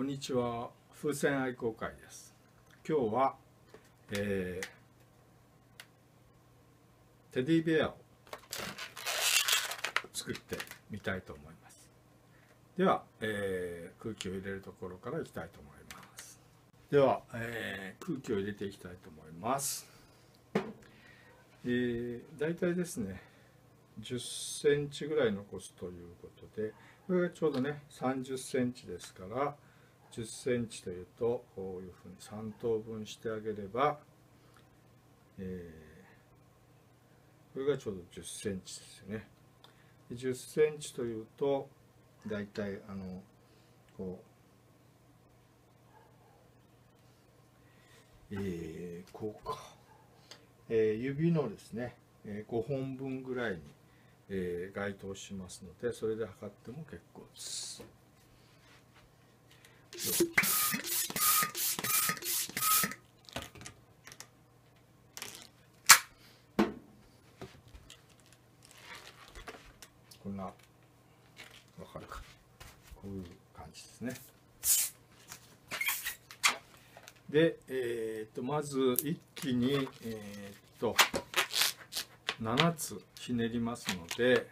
こんにちは。風船愛好会です。今日は、テディベアを作ってみたいと思います。では、空気を入れるところからいきたいと思います。では、空気を入れていきたいと思います。だいたいですね、10センチぐらい残すということで、これがちょうどね30センチですから、10センチというとこういうふうに3等分してあげれば、これがちょうど10センチですよね。10センチというとだいたいこうか、指のですね5本分ぐらいに該当しますので、それで測っても結構です。こんな、わかるか、こういう感じですね。で、まず一気に、7つひねりますので、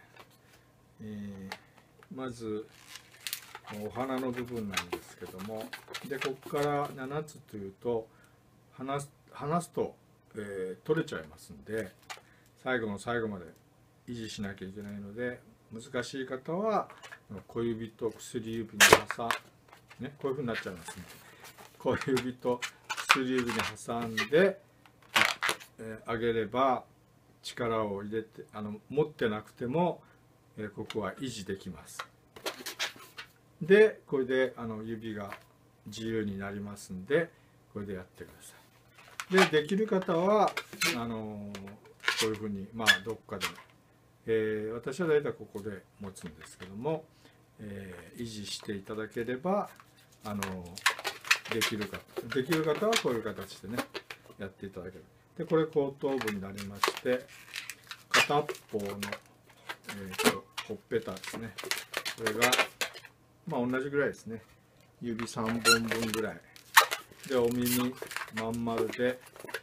まずお花の部分なんですけども、でここから7つというと離すと、取れちゃいますんで、最後の最後まで維持しなきゃいけないので、難しい方は小指と薬指にね、こういうふうになっちゃいますね。小指と薬指に挟んで、上げれば力を入れて持ってなくても、ここは維持できます。でこれで指が自由になりますんで、これでやってください。できる方はこういうふうにどっかで、私は大体ここで持つんですけども、維持していただければできる方はこういう形でねやっていただける。でこれ後頭部になりまして、片っぽの、ほっぺたですね、これが同じぐらいですね。指3本分ぐらいで、お耳まん丸で、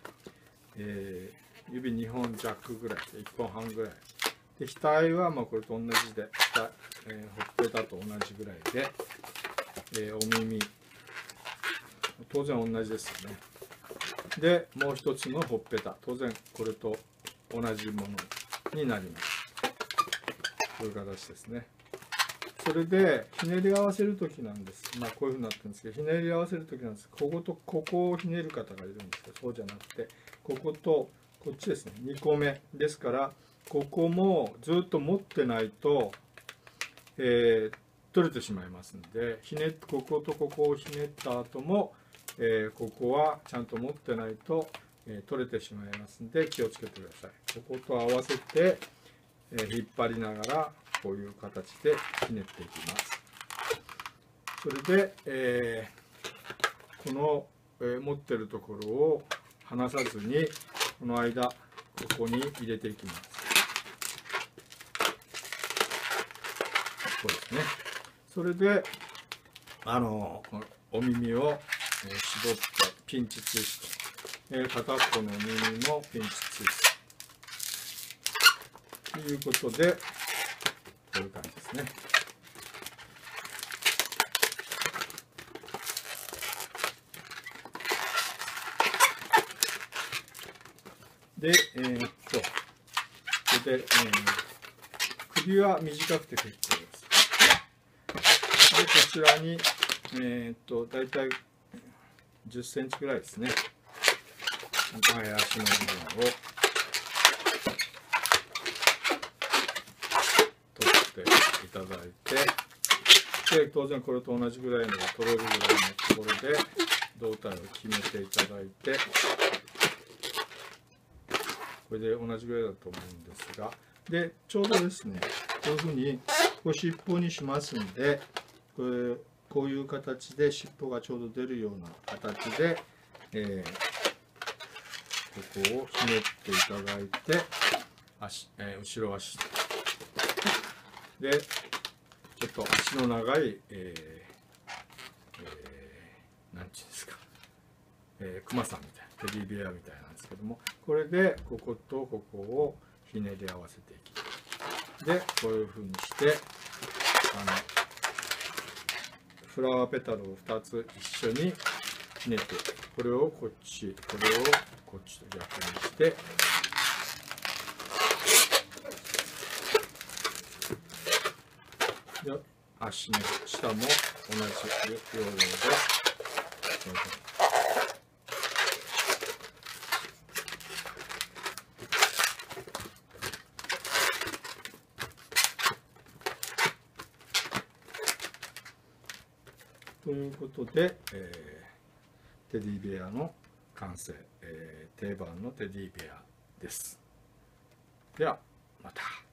指2本弱ぐらいで1本半ぐらいで、額はこれと同じで、ほっぺたと同じぐらいで、お耳当然同じですよね。でもう一つのほっぺた、当然これと同じものになります。こういう形ですね。それでひねり合わせる時なんです。こういうふうになってるんですけど、ひねり合わせる時なんです。こことここをひねる方がいるんですけど、そうじゃなくてこことこっちですね、2個目ですから、ここもずっと持ってないと、取れてしまいますので、こことここをひねった後も、ここはちゃんと持ってないと、取れてしまいますので気をつけてください。ここと合わせて、引っ張りながらこういう形でひねっていきます。それで、この、持ってるところを離さずに、この間ここに入れていきます。こうですね。それでこのお耳を、絞ってピンチツイスト、片っぽのお耳もピンチツイストということで、こういう感じですね。で、これで、首は短くて結構です。でこちらにだいたい10センチぐらいですね、前足の部分を取っていただいて、で当然これと同じぐらいのが取れるぐらいのところで胴体を決めていただいて、これで同じぐらいだと思うんですが、でちょうどですね、こういうふうに尻尾にしますんで、こういう形で尻尾がちょうど出るような形で、ここをひねっていただいて、後ろ足でちょっと足の長い、 クマさんみたいなテディベアみたいなんですけども、これでこことここをひねり合わせていきます。でこういうふうにしてフラワーペタルを2つ一緒にひねって、これをこっち、これをこっちと逆にして、で足の下も同じ要領でこういうふうに。ということで、テディベアの完成、定番のテディベアです。ではまた。